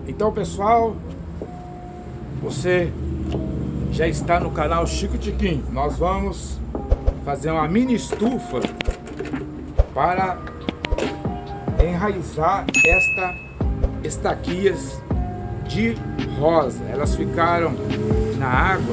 Então, pessoal, você já está no canal Chico Tiquinho. Nós vamos fazer uma mini estufa para enraizar estaquias de rosa. Elas ficaram na água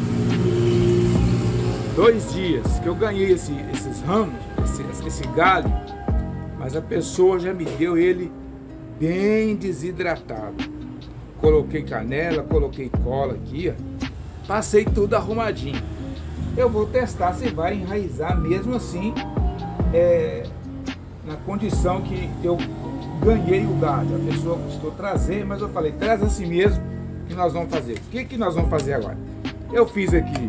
2 dias que eu ganhei esses ramos, esse galho, mas a pessoa já me deu ele bem desidratado. Coloquei canela, coloquei cola aqui, ó. Passei tudo arrumadinho. Eu vou testar se vai enraizar mesmo assim, na condição que eu ganhei o galho. A pessoa custou trazer, mas eu falei, traz assim mesmo que nós vamos fazer. O que nós vamos fazer agora? Eu fiz aqui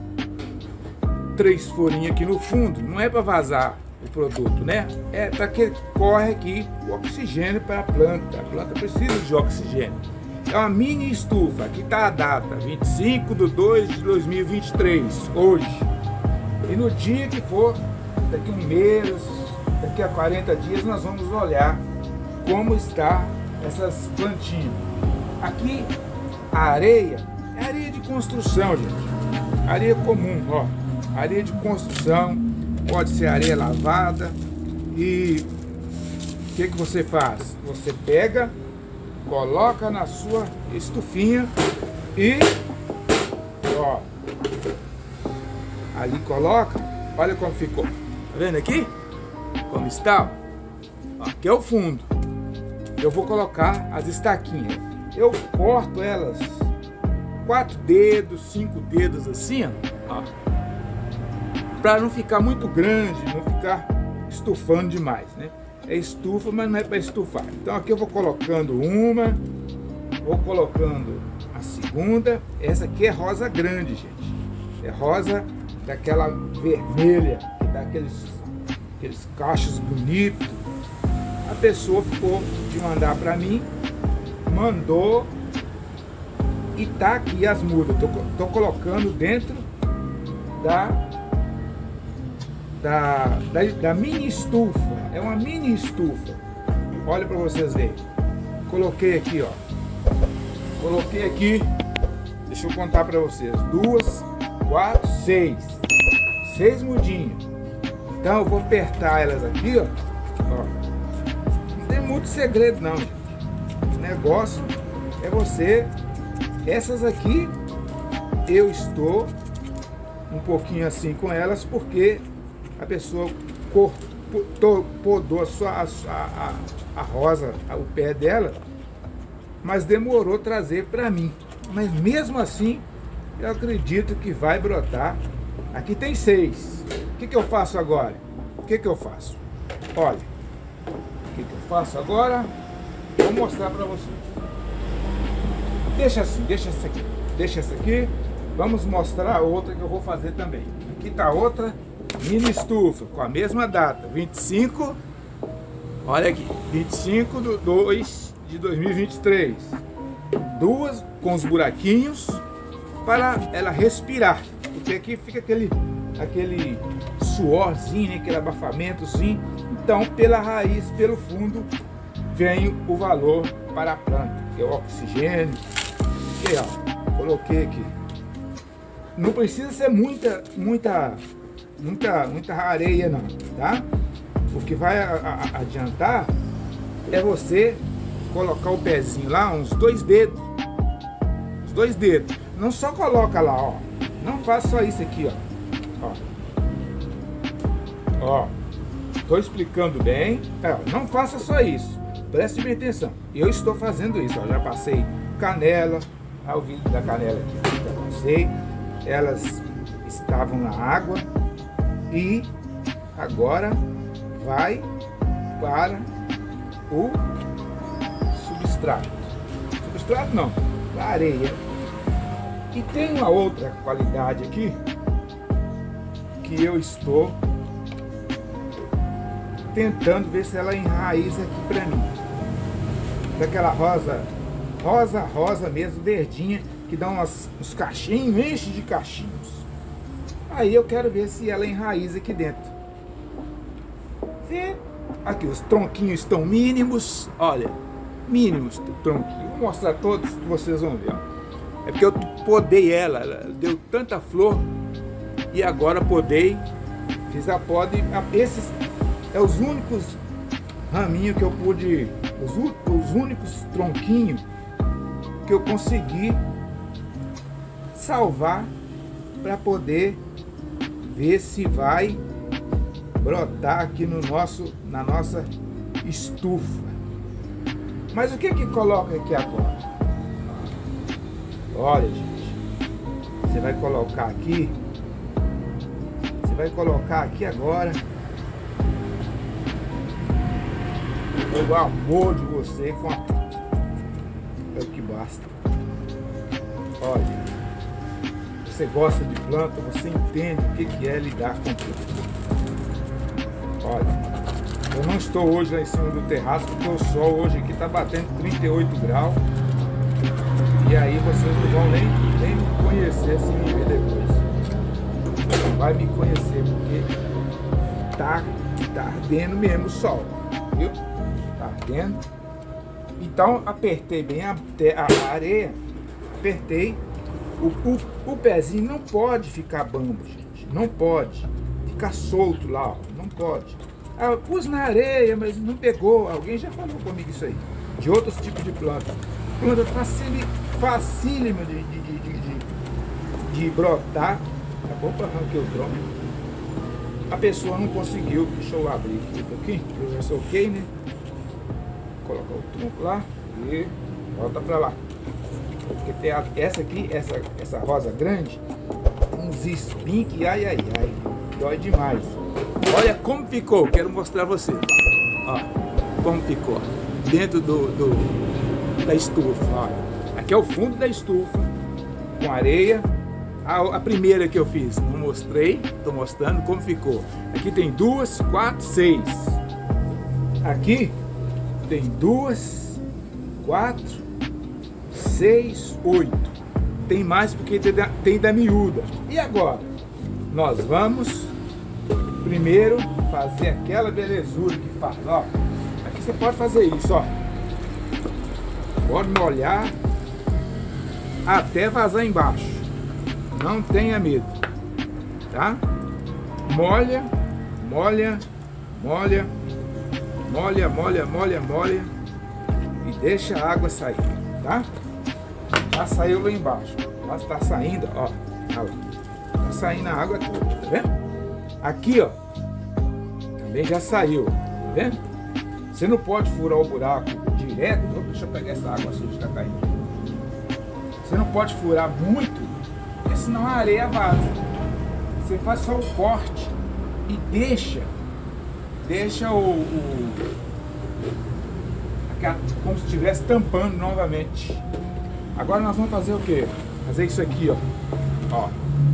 3 furinhos aqui no fundo, não é para vazar o produto, né? É para que corre aqui o oxigênio para a planta. A planta precisa de oxigênio. É uma mini estufa. Aqui está a data, 25/2/2023, hoje. E no dia que for, daqui 1 mês, daqui a 40 dias, nós vamos olhar como está essas plantinhas. Aqui a areia é areia de construção, gente. Areia comum, ó. Areia de construção, pode ser areia lavada. E o que você faz? Você pega, coloca na sua estufinha e ó, ali coloca. Olha como ficou. Tá vendo aqui? Como está? Aqui é o fundo. Eu vou colocar as estaquinhas. Eu corto elas 4 dedos, 5 dedos assim, ó, para não ficar muito grande, não ficar estufando demais, né? É estufa, mas não é para estufar. Então aqui eu vou colocando uma, vou colocando a segunda. Essa aqui é rosa grande, gente. É rosa daquela vermelha, que dá aqueles cachos bonitos. A pessoa ficou de mandar para mim, mandou, e tá aqui as mudas. Tô colocando dentro da mini estufa. É uma mini estufa. Olha para vocês verem. Coloquei aqui, ó. Coloquei aqui. Deixa eu contar para vocês. 2, 4, 6. 6 mudinhas. Então eu vou apertar elas aqui, ó. Não tem muito segredo não, gente. O negócio é você. Essas aqui eu estou um pouquinho assim com elas porque a pessoa podou a rosa, o pé dela, mas demorou trazer para mim. Mas mesmo assim, eu acredito que vai brotar. Aqui tem 6. O que eu faço agora? O que eu faço? Olha, o que eu faço agora? Vou mostrar para vocês. Deixa assim, deixa essa aqui. Deixa essa aqui. Vamos mostrar a outra que eu vou fazer também. Aqui tá outra mini estufa com a mesma data, 25, olha aqui, 25/2/2023. 2 com os buraquinhos para ela respirar, porque aqui fica aquele suorzinho, né, aquele abafamentozinho. Então, pela raiz, pelo fundo, vem o valor para a planta, que é o oxigênio. E, ó, coloquei aqui. Não precisa ser muita areia não, tá? O que vai adiantar é você colocar o pezinho lá, uns 2 dedos. Os 2 dedos. Não só coloca lá, ó. Não faça só isso aqui, ó. Ó. Tô explicando bem. Não faça só isso. Preste bem atenção. Eu estou fazendo isso, ó. Já passei canela. O vídeo da canela aqui. Já passei. Elas estavam na água. E agora vai para o substrato. Substrato não, a areia. E tem uma outra qualidade aqui que eu estou tentando ver se ela enraiza aqui para mim. Daquela rosa mesmo, verdinha, que dá uns cachinhos, enche de cachinhos. Aí eu quero ver se ela enraiza aqui dentro. Vê? Aqui os tronquinhos estão mínimos, olha. mínimos tronquinhos. Vou mostrar todos que vocês vão ver. É porque eu podei ela deu tanta flor e agora podei, fiz a poda e esses é os únicos raminhos que eu pude, os únicos tronquinhos que eu consegui salvar para poder ver se vai brotar aqui na nossa estufa. Mas o que coloca aqui agora? Olha, gente, você vai colocar aqui agora o amor de você com é o que basta. Olha, você gosta de planta, você entende o que é lidar com planta. Olha, eu não estou hoje lá em cima do terraço porque o sol hoje aqui está batendo 38 graus. E aí vocês não vão nem me conhecer se me ver depois. Não vai me conhecer porque tá ardendo mesmo o sol, viu? Tá ardendo. Então apertei bem a areia, apertei. O pezinho não pode ficar bambo, gente. Não pode ficar solto lá, ó. Não pode. Eu pus na areia, mas não pegou. Alguém já falou comigo isso aí. De outros tipos de planta. Planta facílima de brotar. Opa, arranquei o tronco. A pessoa não conseguiu. Deixa eu abrir aqui um pouquinho. Eu já soquei, né? Vou colocar o tronco lá e volta pra lá. Porque tem essa aqui, essa rosa grande, uns espinhos que ai, dói demais. Olha como ficou, quero mostrar a vocês. Ó, como ficou dentro da estufa. Olha, aqui é o fundo da estufa com areia. A primeira que eu fiz, não mostrei, tô mostrando como ficou. Aqui tem 2, 4, 6. Aqui tem 2, 4, 6, 8. Tem mais porque tem da miúda. E agora? Nós vamos primeiro fazer aquela belezura que faz, ó. Aqui você pode fazer isso, ó. Pode molhar até vazar embaixo. Não tenha medo, tá? Molha, molha, molha, molha, molha, molha, molha e deixa a água sair, tá? Já saiu lá embaixo, já está saindo, ó. Tá saindo a água toda, tá vendo? Aqui, ó, também já saiu, tá vendo? Você não pode furar o buraco direto. Deixa eu pegar essa água suja que tá caindo. Você não pode furar muito, porque senão a areia vaza. Você faz só o corte e deixa como se estivesse tampando novamente. Agora nós vamos fazer o que? Fazer isso aqui, ó.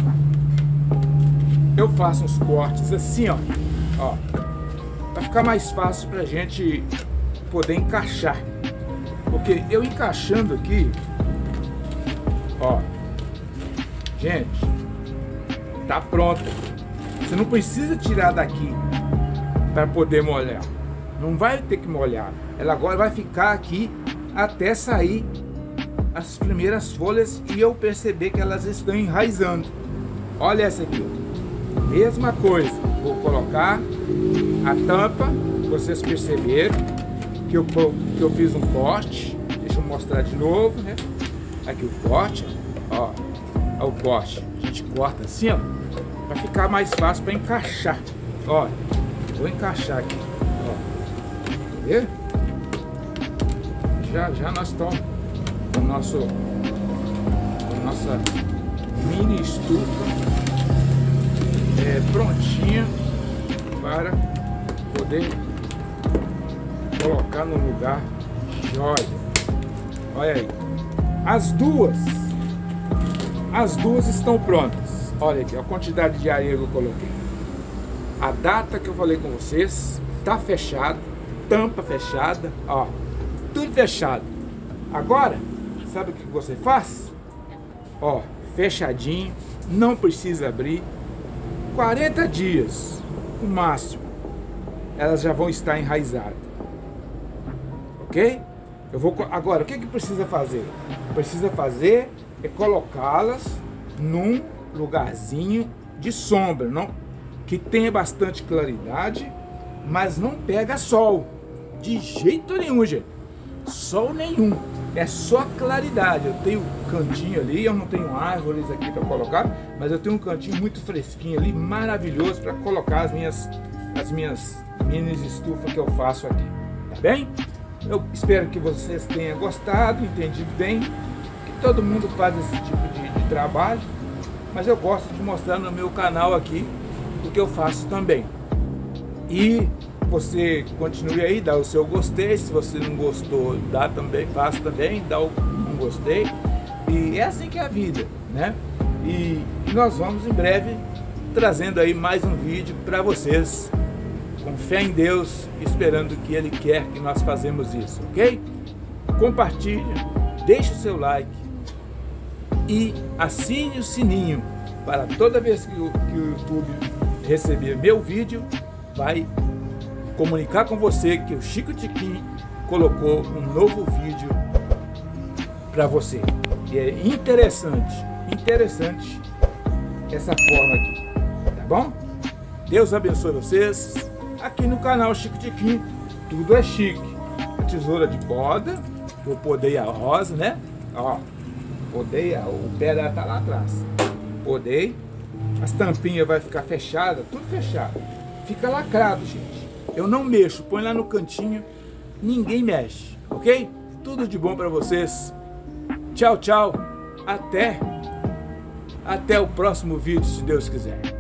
Eu faço uns cortes assim, ó. Vai ficar mais fácil pra gente poder encaixar. Porque eu encaixando aqui, ó, gente, tá pronto. Você não precisa tirar daqui para poder molhar. Não vai ter que molhar. Ela agora vai ficar aqui até sair as primeiras folhas e eu perceber que elas estão enraizando. Olha essa aqui, ó. Mesma coisa. Vou colocar a tampa. Vocês perceberam que eu fiz um corte. Deixa eu mostrar de novo, né? Aqui o corte, ó. Ó o corte. A gente corta assim, ó, para ficar mais fácil para encaixar. Ó, vou encaixar aqui. Ó, tá vendo? Já nós estamos com nossa mini estufa prontinha para poder colocar no lugar jóia. Olha aí, as duas estão prontas. Olha aqui a quantidade de areia que eu coloquei, a data que eu falei com vocês, tá fechado, tampa fechada, ó, tudo fechado. Agora, sabe o que você faz? Ó, fechadinho, não precisa abrir. 40 dias, no máximo, elas já vão estar enraizadas. Ok? Agora, o que precisa fazer? Precisa fazer é colocá-las num lugarzinho de sombra, que tenha bastante claridade, mas não pega sol. De jeito nenhum, gente. Sol nenhum. É só claridade. Eu tenho um cantinho ali, eu não tenho árvores aqui para colocar, mas eu tenho um cantinho muito fresquinho ali, maravilhoso para colocar as minhas mini estufas que eu faço aqui. Tá bem? Eu espero que vocês tenham gostado, entendido bem, que todo mundo faz esse tipo de trabalho, mas eu gosto de mostrar no meu canal aqui o que eu faço também. E você continue aí, dá o seu gostei, se você não gostou, dá também, faça também, dá o não gostei. E é assim que é a vida, né? E nós vamos em breve trazendo aí mais um vídeo para vocês, com fé em Deus, esperando que Ele quer que nós fazemos isso, ok? Compartilhe, deixe o seu like e assine o sininho para toda vez que o YouTube receber meu vídeo, vai comunicar com você que o Chico Tiquim colocou um novo vídeo para você. E é interessante essa forma aqui, tá bom? Deus abençoe vocês. Aqui no canal Chico Tiquim, tudo é chique. A tesoura de poda, eu podei a rosa, né? Ó, podei, o pé dela tá lá atrás. Podei, as tampinhas vai ficar fechada, tudo fechado. Fica lacrado, gente. Eu não mexo, põe lá no cantinho, ninguém mexe, ok? Tudo de bom para vocês. Tchau, tchau. Até o próximo vídeo, se Deus quiser.